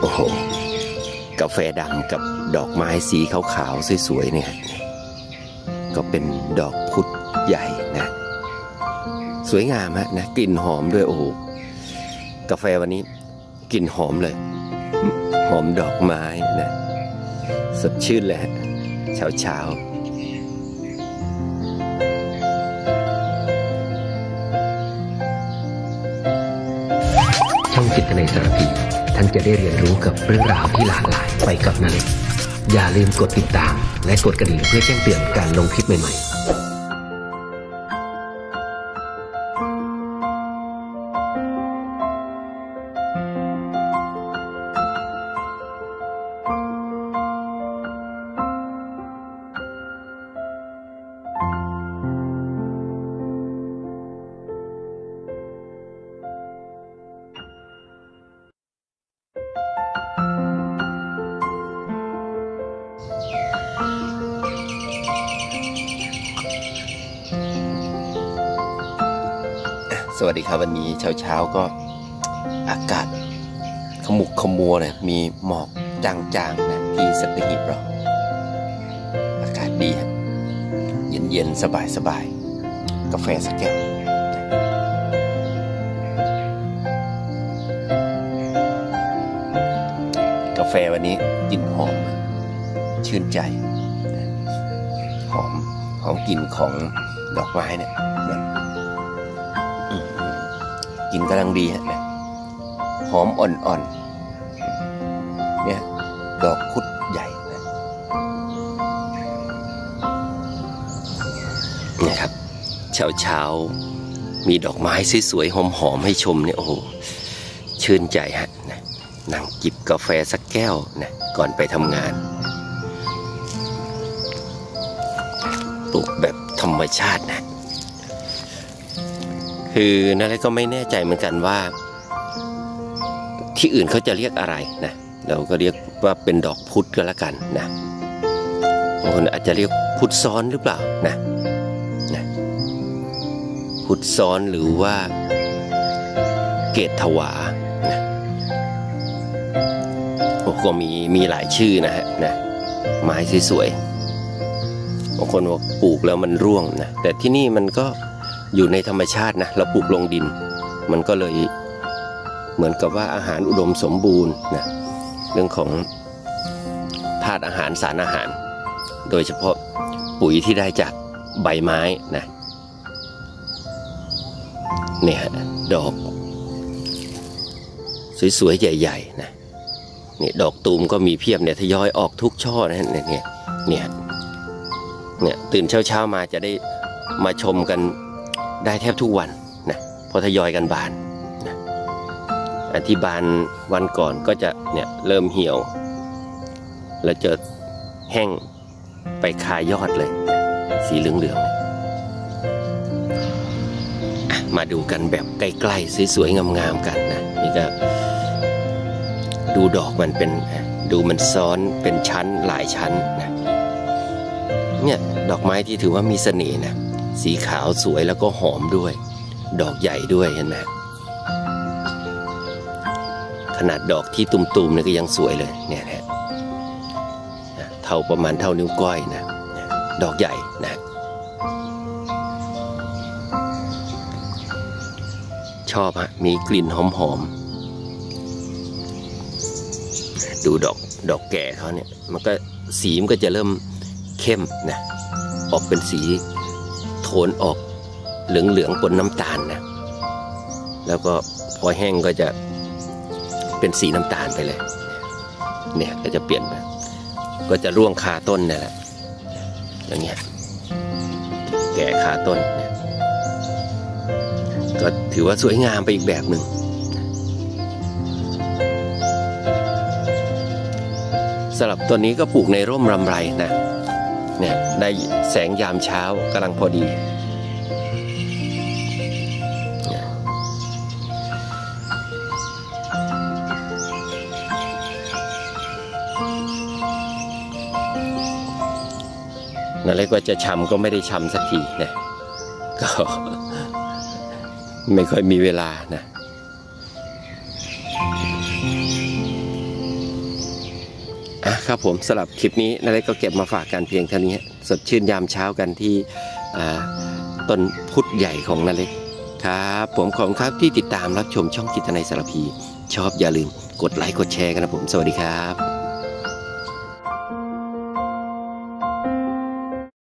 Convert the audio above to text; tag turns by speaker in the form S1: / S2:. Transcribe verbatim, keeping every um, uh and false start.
S1: โอ้โหกาแฟดำกับดอกไม้สีขาวๆสวยๆเนี่ยก็เป็นดอกพุธใหญ่นะสวยงามฮะนะกลิ่นหอมด้วยโอ้โหกาแฟวันนี้กลิ่นหอมเลยหอมดอกไม้นะสดชื่นเลยฮะเช้าเช้า
S2: ช่องจิตนาสารพีท่านจะได้เรียนรู้กับเรื่องราวที่หลากหลายไปกับนาเล็กอย่าลืมกดติดตามและกดกระดิ่งเพื่อแจ้งเตือนการลงคลิปใหม่ๆ
S1: สวัสดีครับวันนี้เช้าเช้าก็อากาศขมุกขมัวเลยมีหมอกจางๆนะที่สัตหีบเราอากาศดีเย็นๆสบายๆกาแฟสักแก้วกาแฟวันนี้กลิ่นหอมชื่นใจหอมหอมกลิ่นของดอกไม้เนี่ยกินกำลังดีฮะหอมอ่อนๆเนี่ยดอกพุธใหญ่นะนี่ครับเช้าเช้ามีดอกไม้สวยๆหอมๆให้ชมเนี่ยโอ้โหชื่นใจฮะนะนั่งจิบกาแฟสักแก้วนะก่อนไปทำงานปลูกแบบธรรมชาตินะคือนั่นแหละก็ไม่แน่ใจเหมือนกันว่าที่อื่นเขาจะเรียกอะไรนะเราก็เรียกว่าเป็นดอกพุธก็แล้วกันนะบางคนอาจจะเรียกพุธซ้อนหรือเปล่านะนะพุธซ้อนหรือว่าเกตถวานะโอ้ก็มีมีหลายชื่อนะฮะนะไม้สวยๆบางคนบอกปลูกแล้วมันร่วงนะแต่ที่นี่มันก็อยู่ในธรรมชาตินะเราปลูกลงดินมันก็เลยเหมือนกับว่าอาหารอุดมสมบูรณ์นะเรื่องของธาตุอาหารสารอาหารโดยเฉพาะปุ๋ยที่ได้จากใบไม้นะเนี่ยดอกสวยๆใหญ่ๆนะนี่ดอกตูมก็มีเพียบเนี่ยทยอยออกทุกช่อนะเนี่ยเนี่ยเนี่ยเนี่ยตื่นเช้าๆมาจะได้มาชมกันได้แทบทุกวันนะพอทยอยกันบานนะอธิบานวันก่อนก็จะเนี่ยเริ่มเหี่ยวแล้วจะแห้งไปคายอดเลยสีเหลืองๆมาดูกันแบบใกล้ๆสวยๆงามๆกันนะนี่ก็ดูดอกมันเป็นดูมันซ้อนเป็นชั้นหลายชั้นนะเนี่ยดอกไม้ที่ถือว่ามีเสน่ห์นะสีขาวสวยแล้วก็หอมด้วยดอกใหญ่ด้วยเห็นไหมขนาดดอกที่ตุ่มๆเนี่ยก็ยังสวยเลยเนี่ยนะเท่าประมาณเท่านิ้วก้อยนะดอกใหญ่นะชอบฮะมีกลิ่นหอมๆดูดอกดอกแก่เขาเนี่ยมันก็สีมันก็จะเริ่มเข้มนะออกเป็นสีโทนออกเหลืองๆปนน้ำตาลนะแล้วก็พอแห้งก็จะเป็นสีน้ำตาลไปเลยเนี่ยก็จะเปลี่ยนไปก็จะร่วงคาต้นนี่แหละอย่างเงี้ยแก่คาต้นเนี่ยก็ถือว่าสวยงามไปอีกแบบหนึ่งสำหรับตัวนี้ก็ปลูกในร่มรำไรนะเนี่ยได้แสงยามเช้ากำลังพอดีนั่นเลยก็จะชำก็ไม่ได้ชำสักทีนะก็ไม่ค่อยมีเวลานะครับผมสำหรับคลิปนี้นาเล็กก็เก็บมาฝากกันเพียงเท่านี้สดชื่นยามเช้ากันที่ต้นพุทธใหญ่ของนาเล็กครับผมขอบคุณครับที่ติดตามรับชมช่องจิตนัยสารพีชอบอย่าลืมกดไลค์กดแชร์กันนะผมสวัสดีครับ